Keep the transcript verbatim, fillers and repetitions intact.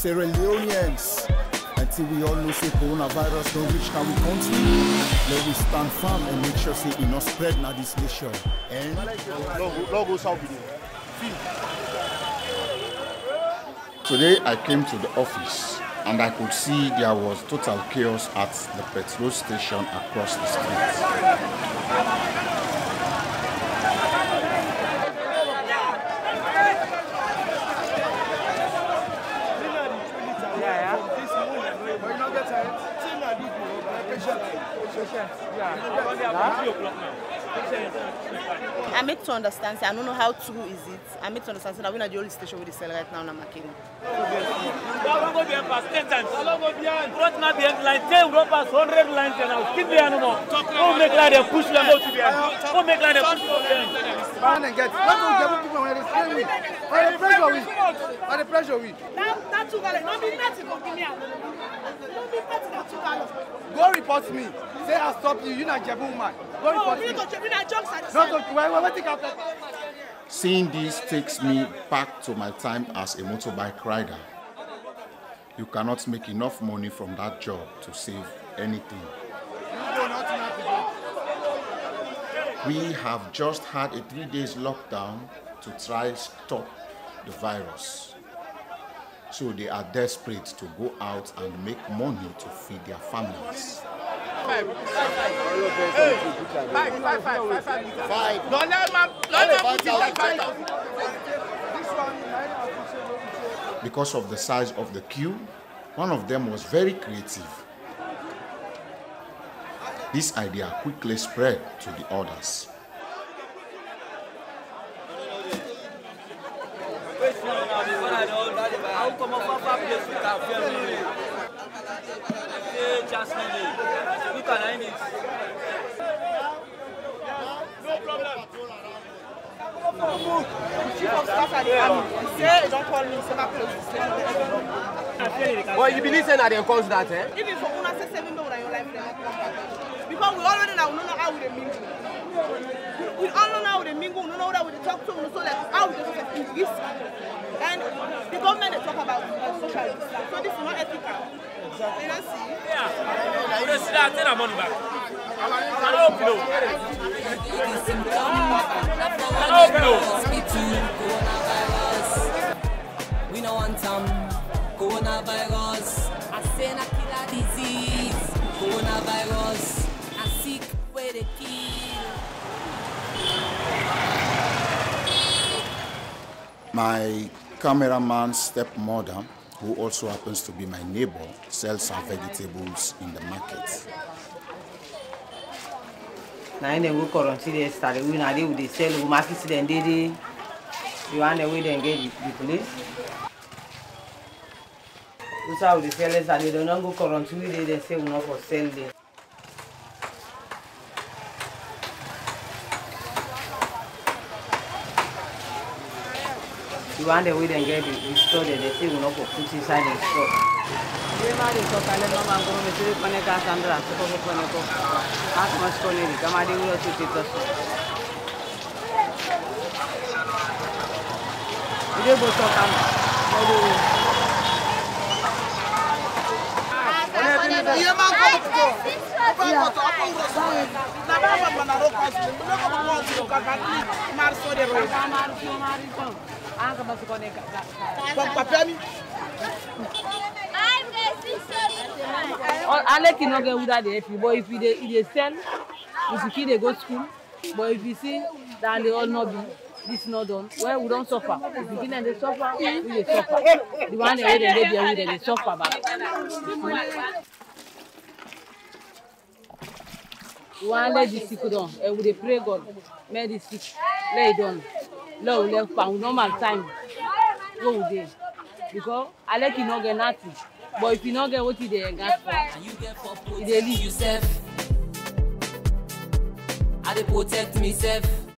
Sierra Leoneans. Until we all know say coronavirus don't reach our country, let we stand firm and make sure say it not spread now this nation. And today I came to the office and I could see there was total chaos at the petrol station across the street. I make to understand, say, I don't know how true is it. I make to understand say, that we're not the only station with the cell right now in Makeni. Go report me. Say I stop you. You're not Jebu woman. Go report me. Seeing this takes me back to my time as a motorbike rider. You cannot make enough money from that job to save anything. We have just had a three days lockdown to try stop the virus. So they are desperate to go out and make money to feed their families. Five. Five, five, five, five, five. No, no, no, because of the size of the queue, one of them was very creative. This idea quickly spread to the others. Well, you believe that they cause that, eh? Even for una say seven million in your life, because we already know how we mingle. We all know how they mingle, we know how we talk to, so like how we just risk. And the government they talk about uh, social distance, so this is not ethical. You don't see? Yeah. We don't see that. Take our money back. I don't know. I don't know. We don't want some coronavirus. I say na killer disease. Coronavirus. I sick where they kill. My cameraman's stepmother, who also happens to be my neighbor, sells her vegetables in the market. Now in the week currently they started, we now they sell the market then they they you want the way they engage the police. That's how the sellers are. They don't go currently they they say we not for sell there. You want the way they get the store there, they say we not for put inside the store. They might talk a little man go to the Thoronka Sandra, so go to Thoronka. Ask much Coney, come on, they will to take us. You go to come. I like you not get without the F U, but if you they, they sell, if you kid they go to school, but if you see that they all not be, this not done, well we don't suffer. If you kid and they suffer, we they suffer. The one they they get there, they suffer back. We want let this sick down, and we they pray God, make this sick lay down. Low left pound normal time. Go with them. Because I like you not get nothing. But if you not get what you they got for, you they leave yourself. I they protect myself.